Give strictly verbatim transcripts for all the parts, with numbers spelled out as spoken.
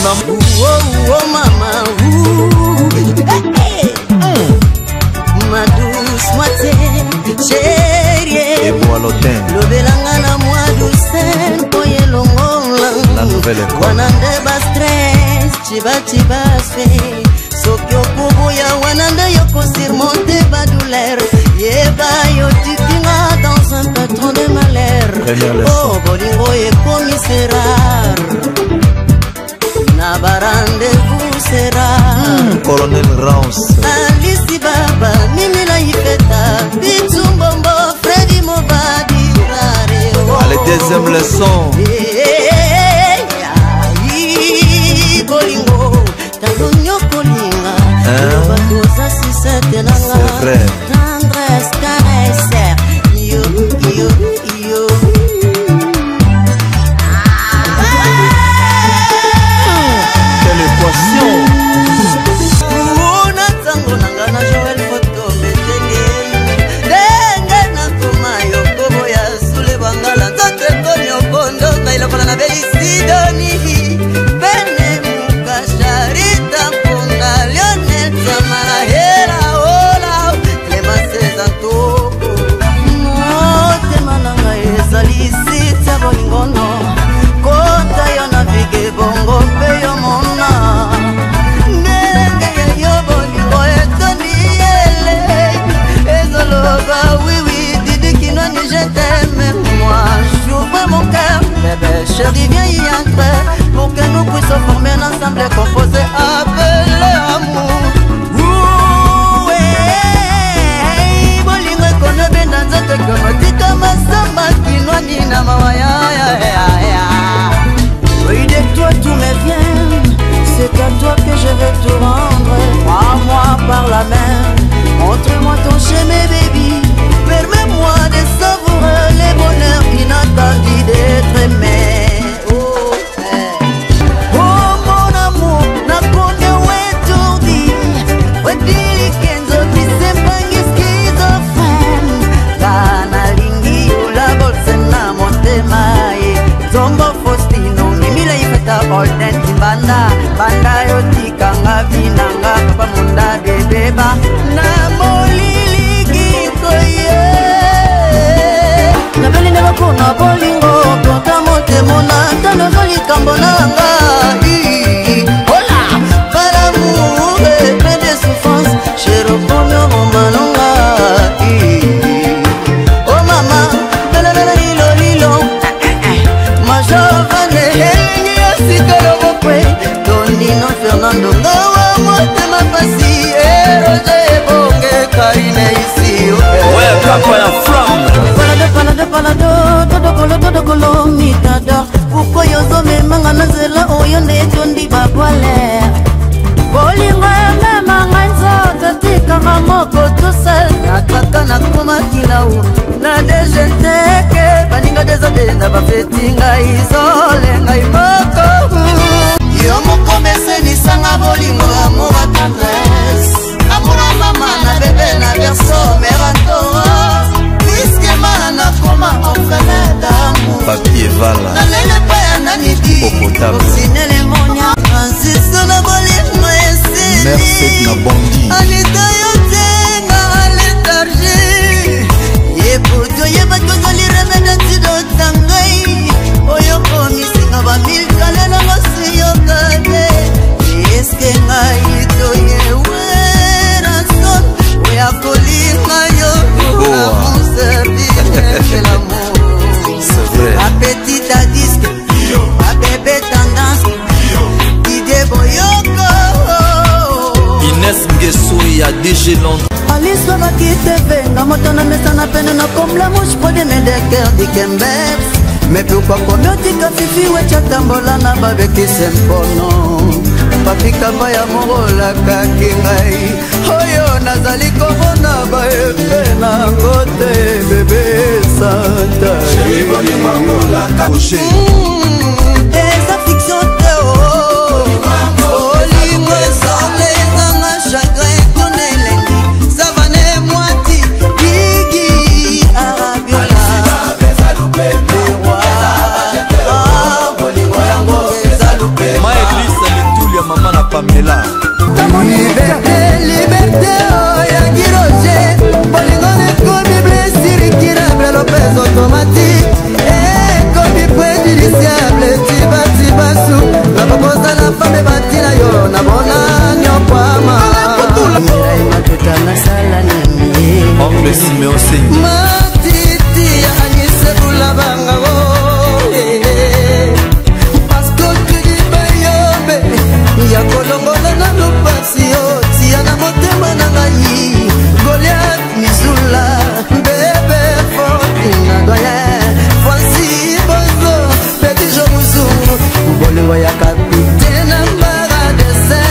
amour. Oh, oh, maman, hey, hey. Ma douce moitié, chérie. Et moi l'automne. Le belanga na moi douce, poye longola. La nouvelle école. Wanande ba stress, chiba chiba se. Sokyo kubuya wanande yoko surmonter ba douleur. Yeba yo tikinga dans un patron de malheur. Oh, bolingo e commissaire. Na ba rendez-vous sera. Mmh, Colonel Rance. Alice Baba, Mimi la Yipeta, Bitumbombo, Freddy Mobadi, Rare. Allez, deuxième leçon. Bolingo, Talonyo Kolinga, Bakosa Sisete Nanga, c'est vrai. Tendresse, caresse, yo, yo, yo. Quelle équation! Chérie, viens y entrer pour que nous puissions former un ensemble composé appelé amour. Ouh, hey, bolingo kono benda nzoto kono tika masamba kinwa nina mawaya ya ya ya. Oui, de toi tout me vient, c'est à toi que je vais tout rendre. Prends-moi par la main, montre-moi ton chemin, baby. Permets-moi de savourer les bonheurs inattendus d'être aimé. Golden Banda, Banda yotikanga vinanga pamunda bebeba na molili kikoye. Na beli na kuna bolingo konta motemo na tano zoli kambonanga. Hola, para l'amour et plein de souffrance, chéro comme romanonga. Oh maman, la la la lilo lilo, ma jovane. Donino Fernando Ngawa motema pasi Roger Bonge Karine isi Welcome where I'm from. Palade palade palado todo kolo todo kolo mitada. Uko yozo memanga nazela oyo netondi babwale. Bolingo memanga nzoto tika mamoko tusel. Nakaka nakuma kilau na dejenteke. Baninga dezadenda bafeti ngai izole ngai moko. Yo moko meseni sanga bolingo amour à tendresse. Amour à maman na bébé na berceau merato. Puisque mana koma orphelin d'amour. Papier vala. Na lele pa ya nani di. Osinele monia. Francis na bolingo eseni. Merci na bondi. Anita yo tenga léthargie. Ye puto ye batozoli remède tido tangai. Oyo komisinga ba mil kalela ngasi yo kade. Eske ngai to ye wera son. Oya kolinga yo pour mon service de l'amour. C'est vrai. Ma petite à disque, ma bébé tendance, Didier Boyoko. Inès Ngesui a D G Londres. Alice Bakite venga motana mesana pene na comme la mouche pour des médecins du Kembers. Mais pourquoi komotika fifi wecha tambola na babeki sempono. Papi kamba ya morola kakingai. Oyo nazali komona ba epena kote bébé santa. Chérie boni mangola kaouché. Des afflictions te oh. Olingo sole zanga chagrin tonelengi. Savane moiti Gigi Arabiola. Ma église Pamela. Liberté, liberté, oh ya Giroje. Bolingo ne komi blessure incurable, Lopez automatique. Eh, komi préjudiciable, tiba tiba sou. La proposa la femme bati na yo, na bona nyokwama. Mirai matuta na sala nyamie. Oncle Simeon Sengi. Matiti ya anise bula banga go. Pasko kudi bayombe, ya kolongola na lupasi yo. Tia na motema na ngai, Goliath Misula, bébé forti na doyen. Voici Bozo, petit jo muzungu, bolingo ya kapitena mbara de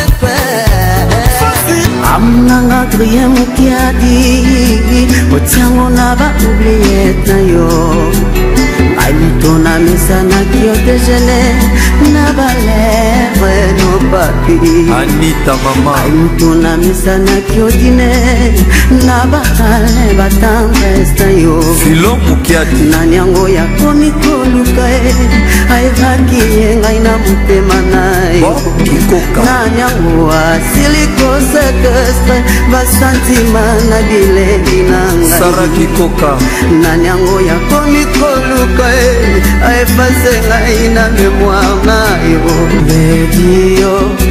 Saint-Père. Amnanga kriye mukiadi, otiango na ba oublié na yo. Aitona misa na kio déjeuner, na ba lèvre no papi. Anita mama. Aitona misa na kio dîner, na ba kale ba tendresse na yo. Filo mukiadi. Nanyango ya komi koluka e, aevaki ye ngai na motema na yo. Kikoka. Nanyango asiliko sekestre, basantima na bileli na ngai. Sara Kikoka. Nanyango ya komi koluka e, aefase ngai na mémoire na yo. Bedio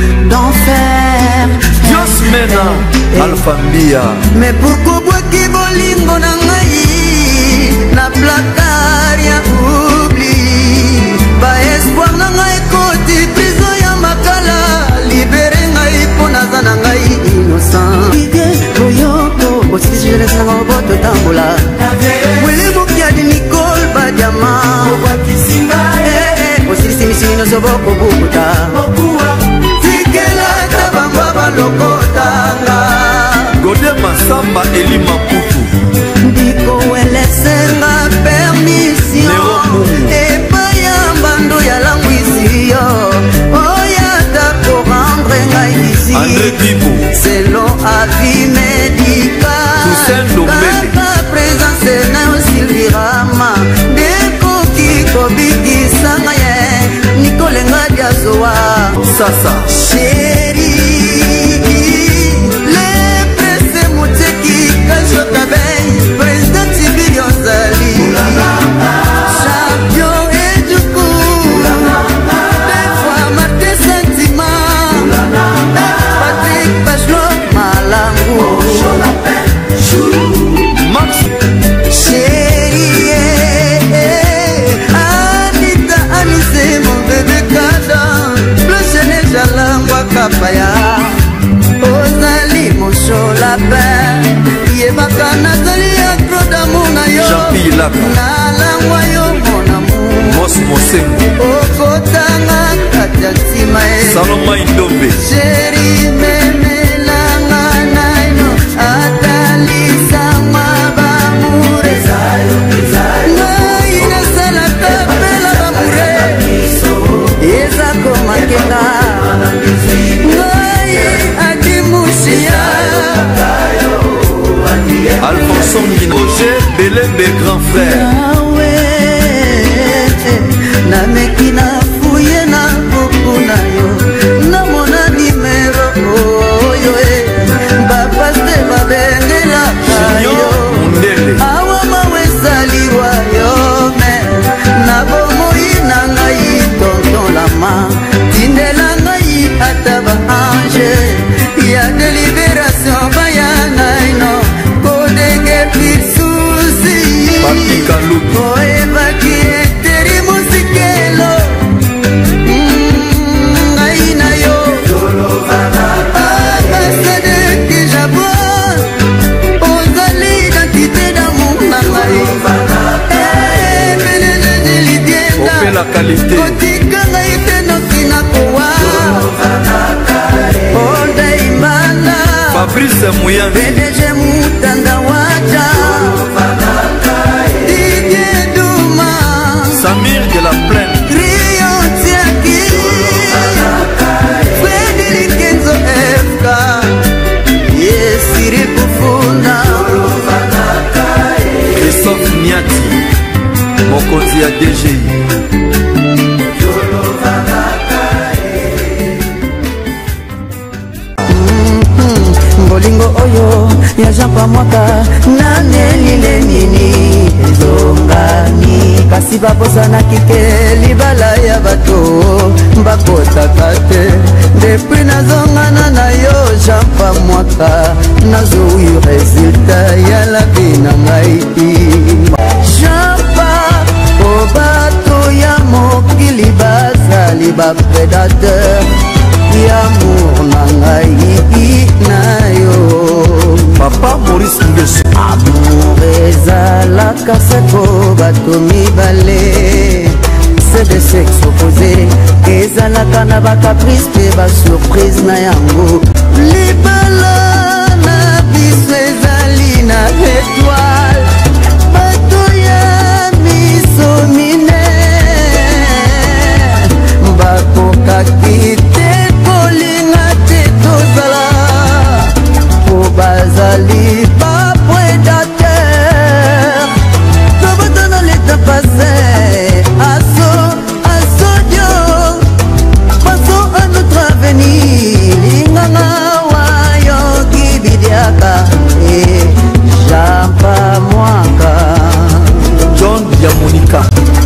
d'enfer Yosmena Alpha Mbia. Mais pourquoi boaki bolingo na ngai na placard ya oubli. Ba espoir na ngai koti prison ya makala. Libere ngai po naza na ngai innocent. Ide boyoko osisi jeunesse na ngoboto tambola. Wili mukiadi Nicole Badiama. Eh eh osisi misino soboko bukuta. Tikela tabamba balokotanga. Gode Masamba Eli Maputu. Ndiko welesenga permission. Epa ya mbando ya langwisi yo. Oya tako rendre ngai ici. André Bibo. Selon avis médical. Toussaint Dombele. Kaka présence na yo Silvirama. Deko kiko bikisa ngaye. Nikolenga diazoa. Sasa. Chéri. Le presse muteki kajoka bei. Président Tibirio Zali. Champion et du coup. Des fois Martin Sentiment. Patrick Bachelot Malangu. Max. Chéri, Anita Anise, mon bébé cadent. Blanche Neige Jalangwa Kapaya. Ozali mon chaud lapin. Yebaka nazali accro d'amour na yo. Jean-Pierre Laka. Nalangwa yo mon amour. Mos Mosengo. Okotanga kati ya ntima e. Saloma Indombe. Chéri memelanga naino. Atalisa mwa bamure. Ngai nasalaka pela bamure. Eza komakenga. Ngai adimushia. Alfonso Nginoje Belembe grand frère. Awe nameki na fuye na buku na yo. Namona nimero oyo e. Bapaste babengelaka yo. Mundele. Awa mawesaliwa yo me. Na bomoi na ngai tonton lama. Tindela ngai ata ba ange. Ya de libération baya naino. Kodenge pisusi. Papi Kalubi. Oebaki eteri musikelo. Ngai na yo. Ambassadeur Kijabo. Ozali identité d'amour na ngai. Eh, Ménage de Lidienda. On fait la qualité. Kotika ngai te nokina kowa. Onda imana. Fabrice Muyanzi. P D G Mutanda Wacha. Didier Douma. Samir de la Plaine. Rio Tiaki. Frédéric Kenzo F K. Yesiri Kufunda. Christophe Niati. Mokonzi ya D G I. ya Jean Pamwaka nanelile nini ezongani kasi babosanaki ke libala ya bato bakotaka te depuis nazongana na yo Jean Pamwaka nazoi resultat ya labi na ngai Jean Pa o bato ya mokili bazali bapredateur yamour na ngai na yo Papa Maurice Nguesso. Amour ezalaka seko bato mibale c'est de sexe opposé ezalaka na bakaprice mpe basurprise na yango libala na biso ezali na étoile bato ya miso mine bakokaki te kolinga te tozala po bazali baprédateur tobota na leta passé aso aso dio paso à notre avenir linganga wayo kibidiaka e Jean Pamwaka John Yamonika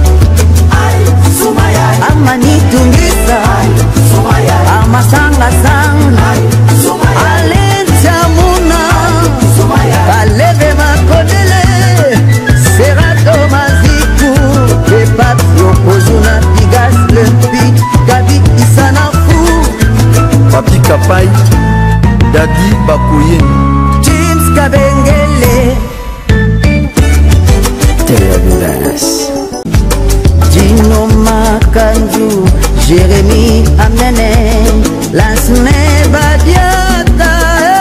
Amani Tungisa Amasanga Sang Alentia Muna Kaleve Makodele Serato Maziku Epat Yokozuna Pigas Lempi Gabi Isanafu Papi Kapai Dadi Bakoyen James Kabengele Televidas Dino Makanju Jérémy Amnene Lansme Badiata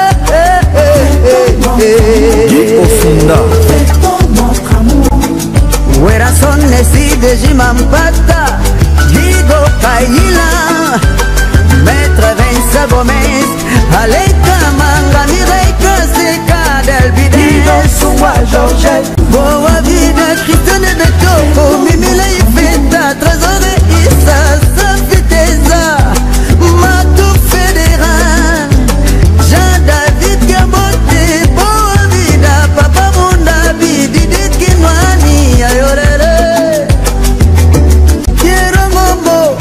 Guy Ofunda Werason Nessi de Jimampata Gigo Kaila Maître Vincent Gomez Aleka Manga Mireika Seka Delbide Sungwa Georgette Boa Vida Christine de Toko Mimile Ifeta Trésor Issa Safiteza Matou Fédéral Jean-David Gabote Boa Vida Papa Munda Bididit Kinwani Ayorere Pierre Mombo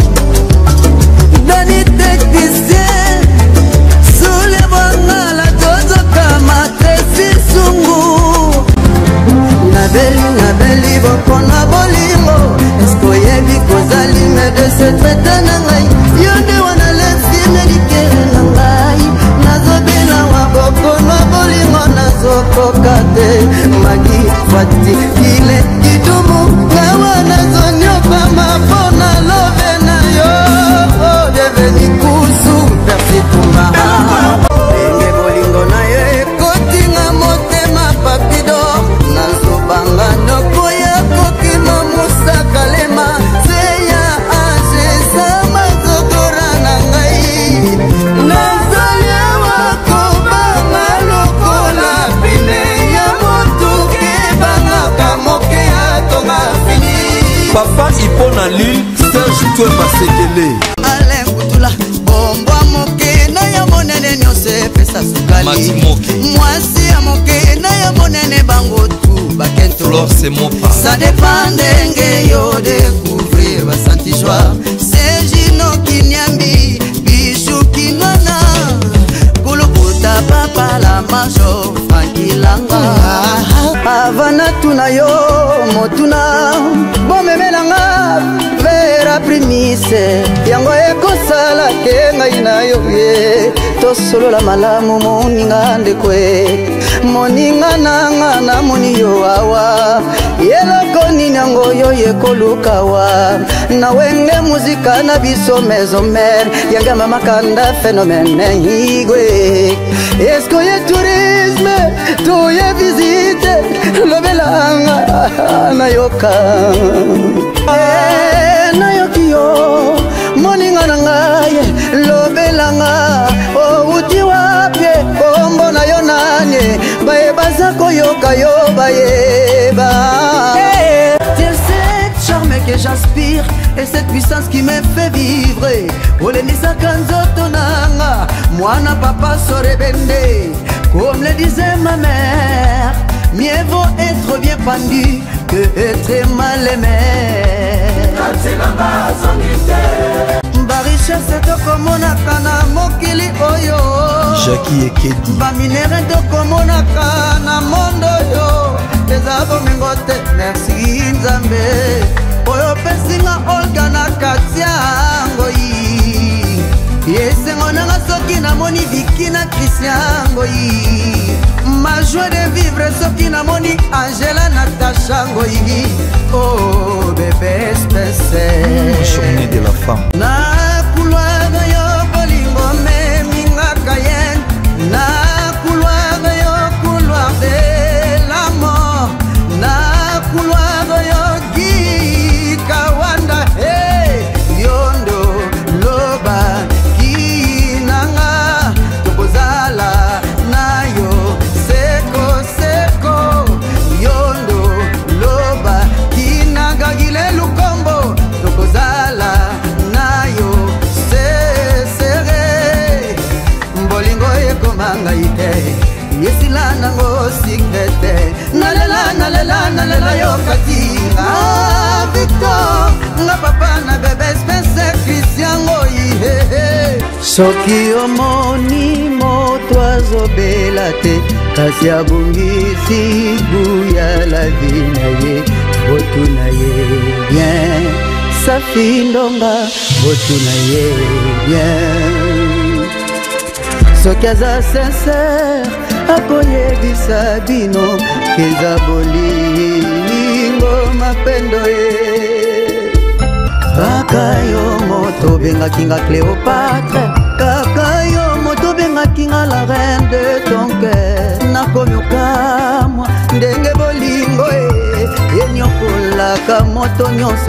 Dani Technicien Soule Bangala Tozo Kamate Sisungu Nabeli Nabeli Boko na bolingo Esko yebi kozali me de se traite na ngai Yonde wana lensi medikere na ngai Nazobela wa boko na bolingo Nazokoka te Magi Fati Kile Kidumu Kawa nazonyoka mafona love na yo Deveni kusu Persi Tumba Enge bolingo na yo Ekotinga motema papido Nazobanga noko ya kokima musaka lema Seya ase sama zodora na ngai Nazalia wako banga lokola pine ya motu kebanga kamoke atonga fini Papa Ipona Lille Serge Tue Masekele Alain Kutula Bombwa moke na ya monene nyose pesa sukali Mati Moke Mwasi ya moke na ya monene bango tu bakento Flore c'est mon pas Ça dépend d'enge yo découvrir basanti joie C'est Gino Kinyambi Bijou Kinwana Kulukuta papa la majo Franki Langa Avana tuna yo motuna Bomemelanga Vera primise Yango ekosala ke ngai na yo ye Tosolola malamu moninga ndekwe Moninga nanga na moni yo awa Yeloko nini yango yo yekolukawa Na wenge muzika na biso maison mère Yanga mama kanda phénomène higwe Esko ye tourisme To ye visite Lobelanga na yoka Eh na yoki yo Moninga na ngaye Lobelanga O uti wapye Kombo na yo nanye Baye baza koyoka yo bayeba C'est cette charme que j'inspire Et cette puissance qui me fait vivre Olenisa kanzoto nanga Mwana papa sorebende Comme le disait ma mère, mieux vaut être bien pendu que être mal aimé. Ba richesse tokomonaka na mokili oyo Jackie Ekedi ba minere tokomonaka na mondo oyo eza bomengo te. Merci Nzambe oyo pesinga Olga na Katia ngoi yesengo nanga soki namoni Viki na Christian ngoi ma joie de vivre soki namoni Angela Natasha ngoi. Oh bébé espèce journée de la femme na couloir yo bolingo me minga kayen na couloir yo couloir de la mort na couloir yo gi kawanda hey yondo loba kinanga tokozala na yo seko seko yondo loba kinaga gile lukombo tokozala na yo sesere mbolingo ekomanga ite yesila nango sikrete nalela nalela nalela yo kati ah Victor nga papa na bebe espèce Christian ngoi soki omoni moto azobela te kasi abungisi buya la vie na ye botu na ye bien Safi Ndonga botu na ye bien soki aza sincère akoyebisa bino keza bolingo mapendo ye kaka yo moto bengaki nga Cléopâtre kaka yo moto bengaki nga la reine de ton cœur nakomi okamwa ndenge bolingo e enyokolaka moto nyonso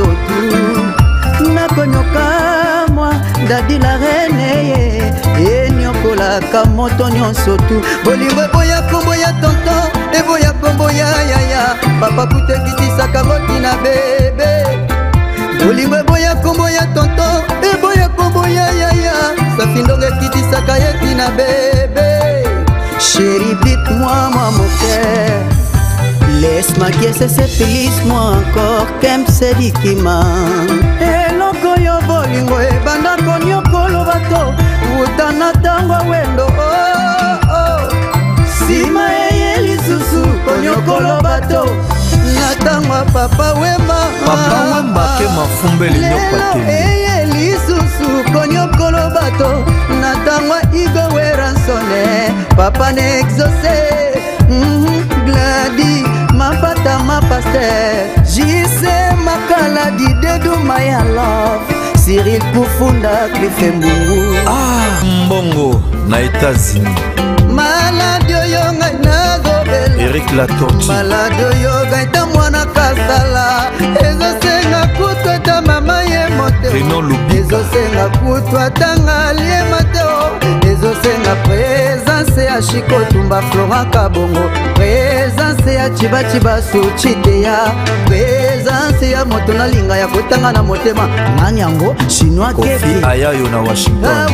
tu nakomi okamwa dadi la reine ye enyokolaka moto nyonso tu bolingo eboya kombo ya tonton eboya kombo ya yaya papa kutekitisaka motina bebe bolingo eboya kombo ya tonton eboya kombo ya yaya Safi Ndonga ekitisaka ye tina bebe chéri dites-moi moi mon cœur laisse-moi kiese sepilise-moi encore kemse dikima eloko yo bolingo ebanda konyokolo bato utana tango wendo oh, oh. Sima eye lisusu konyokolo bato natangwa papa wema papa wemba ke mafumbele nyopateli eye lisusu konyokolo bato natangwa Igo Weransone papa ne exaucé mm -hmm. Gladi mapata mapaster Jise makaladi dedu maya love Cyril Kufunda Clife Mbungu ah mbongo na États-Unis malade yo ngai nazobela Eric Latorti malade yo gaita mwana kasala ezosenga kutu ata mama ye mote Renaud Lubika ezosenga kutu atanga lie mateo ezosenga présence ya Chiko Tumba Florent Kabongo présence ya Chiba Chiba Suchite ya présence ya moto na linga ya kotanga na motema nani yango chinois Kofi Ayayo na Washington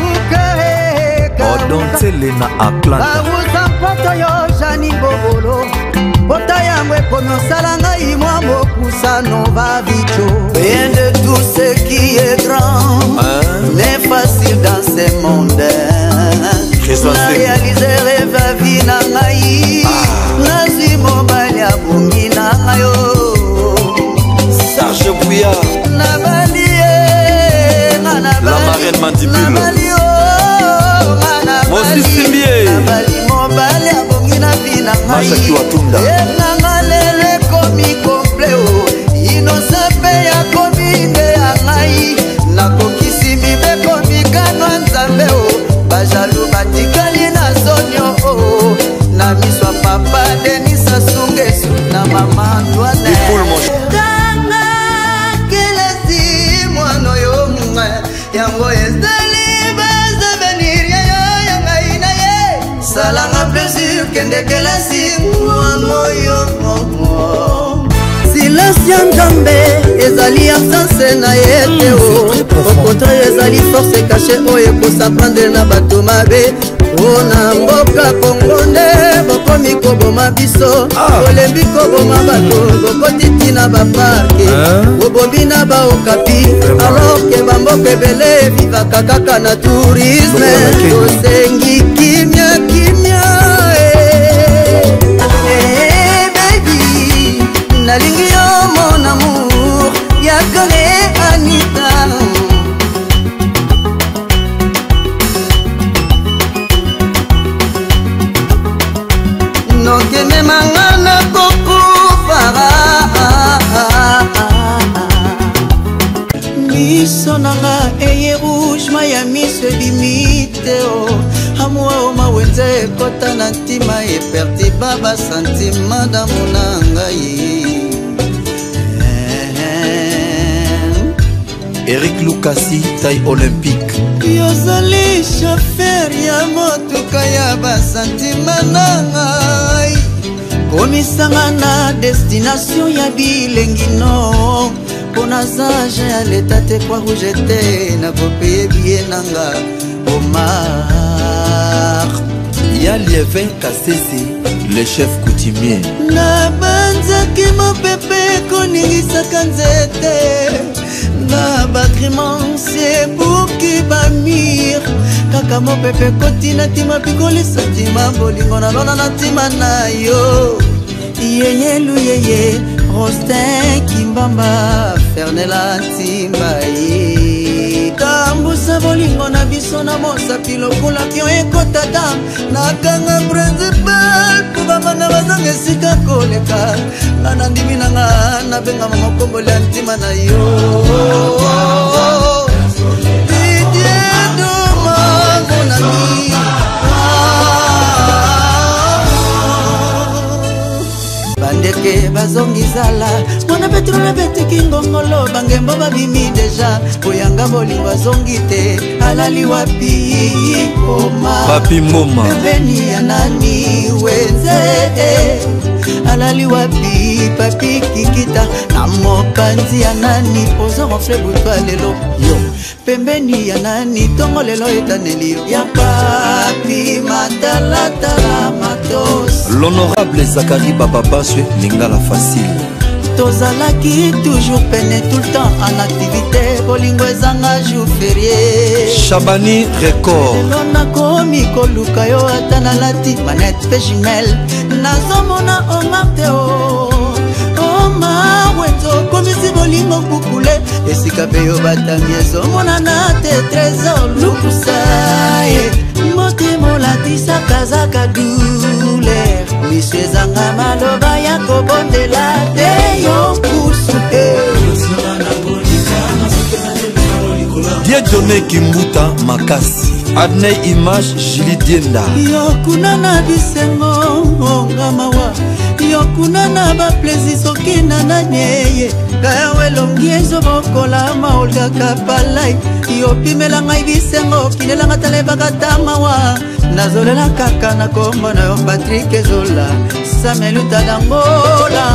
Odontele na Atlanta awusampoto yo Jani Bobolo pota yango ekomi osala ngai mwa mokusa nova vicho rien de tout ce qui est grand n'est facile dans ce monde réaliser rêve à vie na ngai nazwi mobali abungi na ngayo Serge Bouillard nabalie la marraine Mandibule Moses Simbier nabali mobali abungi na vie na ngai Masha Kiwatunda enanga lele komi kompleo inosa pe ya komi nde ya ngai nakokisi mibeko mikano Nzambe o bajalu batikali na zonyo o na miswa papa Denis Asungesu na mama Antoine tanga kelasi mwana yo munga yango ezali baza venir ya ya ngai na ye salanga plaisir kende kelasi mwana yo momo silence ya Nzambe ezali absence na ye te o au contraire ezali force caché oyo ekosaprendre na bato mabe ona mboka Kongo nde bokomi koboma biso olembi koboma bato bokotiti na baparke bobobi na baokapi alors ke bamboka ebele vivaka kaka na tourisme tosengi kimia kimia baby nalingi yo mon amour yakale Anita nokeme mangana kokufara miso nanga eye rouge maya miso ebimite o amwa o mawenze ekota na ntima epertiba basantima damu na ngai Eric Lukasi, taille olympique. Yozali chauffeur ya motuka ya basantima na ngai komisanga na destination ya bilengi no mpona sage ya leta te kwa rouge te na kopeye bie nanga Omar ya Lievin Kasese, le chef coutumier. na banzaki mopepe koningisaka nzete na bakrimanse buki bamir kaka mopepe kotina ntima pikolisa ntima bolingo na lona na ntima na yo yeyelu yeye Rostin Kimbamba Fernela ntimba ye tambusa bolingo na biso na mosapi lokola pio ekota dam nakanga principal po bamana bazanga esika koleka nga na ndimi nanga nabengama mokomboli ya ntima na yo Didier Doma mon ami bandeke bazongi zala mwana petro na betiki ngongolo bangembo babimi deja oyanga bolingo azongi te alali wapi Oma Papi Mboma pembeni ya nani wenze alali wapi papi kikita na mopanzi ya nani ozo refle butwa lelo yo pembeni ya nani tongo lelo etaneli yo ya papi matalatala matos l'honorable Zachary Bababaswe Lingala facile tozalaki toujours pene tout le temps en activité bolingo ezanga jour férié Chabani Record lelo nakomi koluka yo ata nalati manete pe jumelle nazomona Omar te o Omar weto komisi bolingo bukule esika pe yo batangi ezomonana te trésor lukusa ye motema olatisaka zaka douleur miso ezanga maloba ya kobondela te yo kusu Dieudonné Kimbuta Makasi Adney Image Julie Dienda yokuna na bisengo ngamawa yokuna na baplaisir sokina na nyeye kaya elongi ezobokola maolgaka palai yopimela ngai bisengo kinelanga talebaka tamawa nazolela kaka na kombo na yo Patrick Ezola sameluta dangola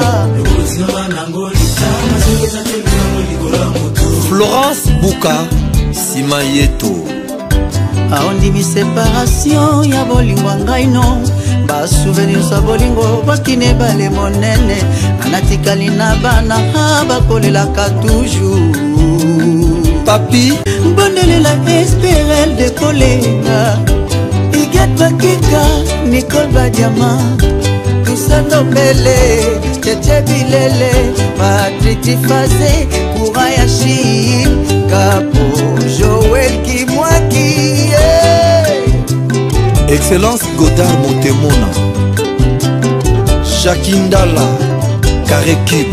Florence Buka Sima Yeto aondimi séparation ya bolingo ngai no basouvenir sa bolingo bakine bale monene anatikali na bana bakolelaka toujours Papi bondelela espérel de kolenga iget bakika Nicole Badiama Kusano Pele Tete Bilele Patrick Tifase Kourayashi Kapo Joël Kimwaki yeah. Excellence Godard Montemona Jacquindala Karekib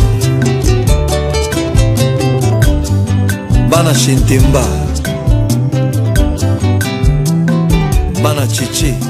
Bana Shentemba Bana Cheche